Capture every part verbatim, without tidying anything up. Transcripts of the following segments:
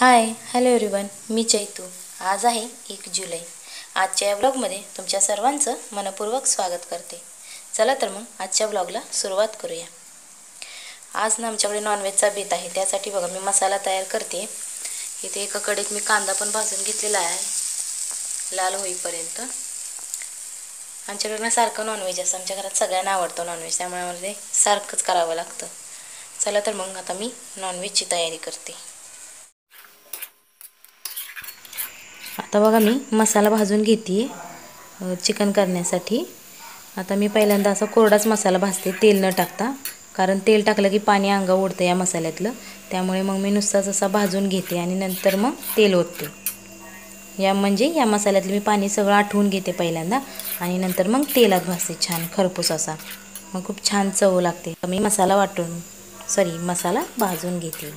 हाय hello everyone, मी चैतू. आज आहे एक जुलै. आजच्या या ब्लॉगमध्ये तुमच्या सर्वांचं मनपूर्वक स्वागत करते. चला तर मग आजच्या ब्लॉगला सुरुवात करूया. आज ना आमच्याकडे नॉनव्हेजचा बेत आहे. त्यासाठी बघा मी मसाला तयार करते. इथे एका कढईत मी कांदा पण भाजून घेतलेला आहे लाल होईपर्यंत. आमच्याकडे ना सारखं नॉनव्हेज असतं. आमच्या घरात सगळ्यांना आवडतं नॉनव्हेज, त्यामुळे मला ते सारखंच करावं लागतं. चला तर मग आता मी नॉनव्हेजची तयारी करते. आता बघा मी मसाला भाजून घेते चिकन करण्यासाठी. आता मी पहिल्यांदा असा कोरडाच मसाला भाजते तेल न टाकता, कारण तेल टाकलं की पाणी अंगा ओढतं या मसाल्यातलं. त्यामुळे मग मी नुसताच असा भाजून घेते आणि नंतर मग तेल ओतते. या म्हणजे या मसाल्यातलं मी पाणी सगळं आठवून घेते पहिल्यांदा आणि नंतर मग तेलात भाजते छान खरपूस असा. मग खूप छान चव लागते. मी मसाला वाटून सॉरी मसाला भाजून घेते.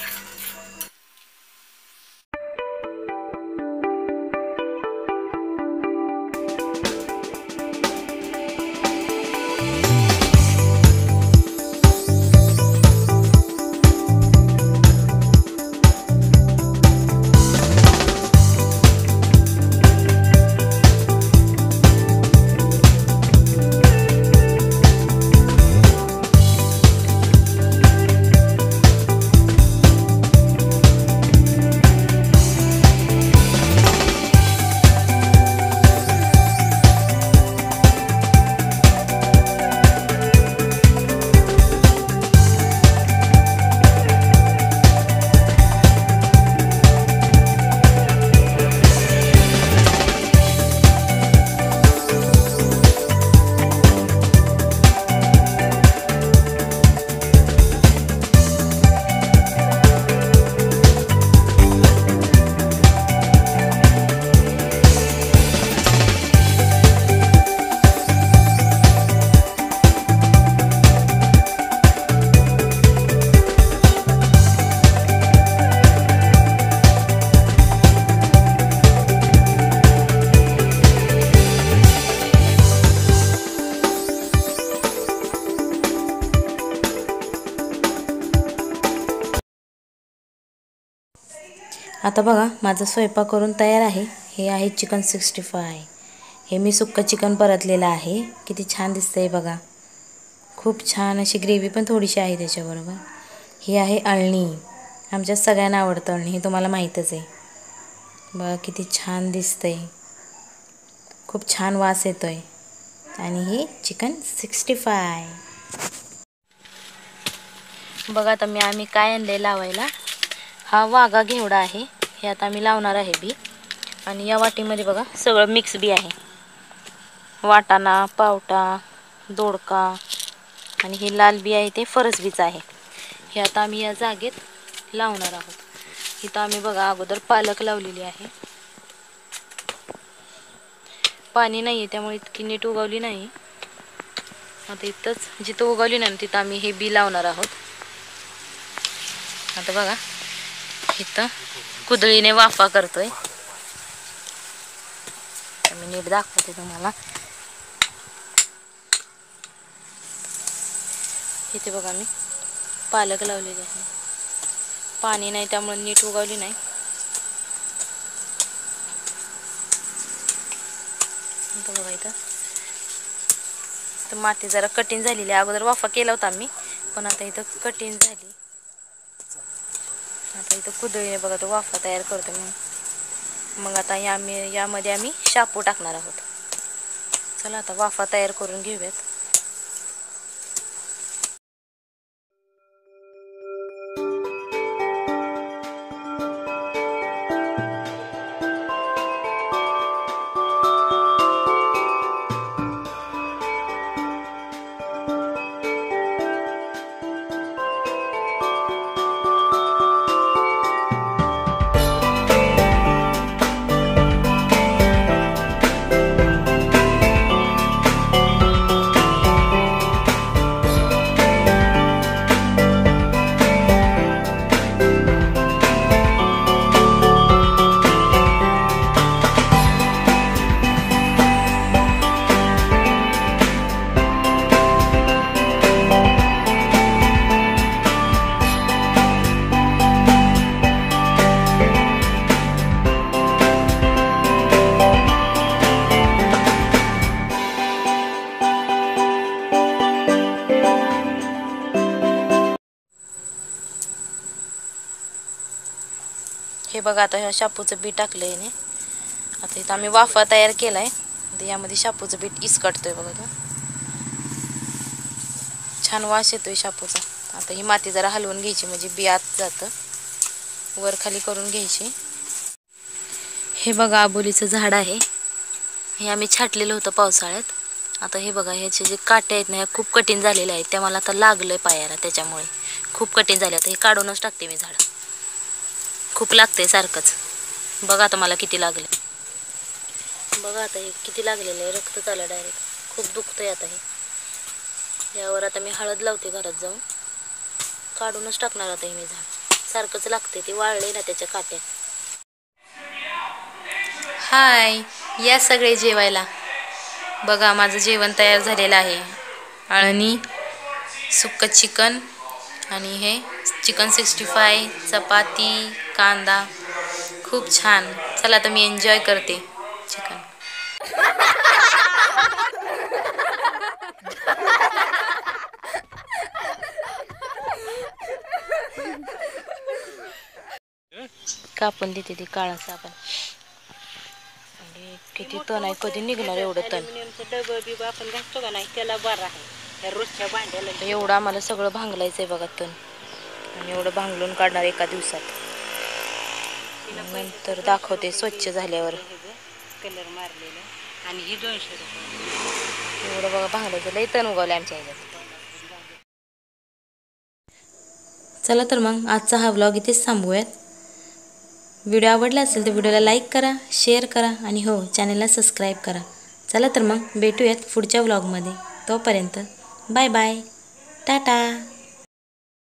आता बघा माझा स्वयंपाक करून तयार आहे. हे आहे चिकन सिक्स्टी फाय. हे मी सुक्कं चिकन परतलेलं आहे. किती छान दिसतंय बघा. खूप छान अशी ग्रेव्ही पण थोडीशी आहे त्याच्याबरोबर. ही आहे अळणी. आमच्या सगळ्यांना आवडतं अळणी, हे तुम्हाला माहीतच आहे. बघा किती छान दिसतंय. खूप छान वास येतोय. आणि ही चिकन सिक्स्टी फाय. बघा आता मी आम्ही काय आणले लावायला. हा वाघा घेवडा आहे. हे आता मी लावणार आहे बी. आणि या वाटीमध्ये बघा सगळं मिक्स बी आहे. वाटाणा, पावटा, दोडका आणि हे लाल बी आहे ते फरसबीचं आहे. हे आता आम्ही या जागेत लावणार आहोत. इथं आम्ही बघा अगोदर पालक लावलेली आहे. पाणी नाही आहे त्यामुळे इतकी नीट उगवली नाही. आता इथंच जिथं उगवली नाही तिथं आम्ही हे बी लावणार आहोत. आता बघा इथं कुदळीने वाफा करतोय. मी नीट दाखवते तुम्हाला. इथे बघा मी पालक लावलेले आहे. पाणी नाही त्यामुळे नीट उगवली नाही. बघा इथं तर माती जरा कठीण झालेली आहे. अगोदर वाफा केला होता आम्ही, पण आता इथं कठीण झाली. आता इथं कुदळीने बघा तो वाफा तयार करतो. मग मग आता या यामध्ये आम्ही शापू टाकणार आहोत. चला आता वाफा तयार करून घेऊयात. हे बघा आता ह्या शापूचं बी टाकलं याने. आता इथं आम्ही वाफा तयार केलाय. आता यामध्ये शापूचं बीट इसकटतोय बघा तो. छान वास येतोय शापूचा. आता ही माती जरा हलवून घ्यायची म्हणजे बी आत जातं. वर खाली करून घ्यायची. हे बघा आबोलीचं झाड आहे. हे आम्ही छाटलेलं होतं पावसाळ्यात. आता हे बघा ह्याचे जे काटे आहेत ना ह्या खूप कठीण झालेले आहेत. त्या मला आता लागलंय पायाला त्याच्यामुळे खूप कठीण झाले. आता हे काढूनच टाकते मी झाड. खूप लागतंय सारखंच. बघा आता मला किती लागले. बघा आता हे किती लागलेलं आहे. रक्त चाललं डायरेक्ट. खूप दुखतंय आता हे. यावर आता मी हळद लावते घरात जाऊन. काढूनच टाकणार आता हे मी झाड. सारखंच लागते ते वाळले ना त्याच्या काट्या. हाय, या सगळे जेवायला. बघा माझं जेवण तयार झालेलं आहे. अळणी, सुक्कं चिकन आणि हे चिकन सिक्स्टी फाय, चपाती, कांदा. खूप छान. चला आता मी एन्जॉय करते चिकन. कापून देते ती काळा साबण. किती तण आहे. कधी निघणार एवढं तण. आपण घासतो का नाही त्याला बरं आहे. रोजच्या भांड्याला एवढं आम्हाला सगळं भांगलायचंय बघा तण. आणि एवढं भांगलून काढणार एका दिवसात. नंतर दाखवते स्वच्छ झाल्यावर. कलर मारलेला आणि ही दोनशे रुपये. एवढं बघा भांगलायचं. लई तण उगवले आमच्या ह्याच्यात. चला तर मग आजचा हा व्लॉग इथेच थांबूयात. व्हिडिओ आवडला असेल तर व्हिडिओला लाईक करा, शेअर करा आणि हो चॅनलला सबस्क्राईब करा. चला तर मग भेटूयात पुढच्या व्लॉगमध्ये. तोपर्यंत बाय बाय, टाटा.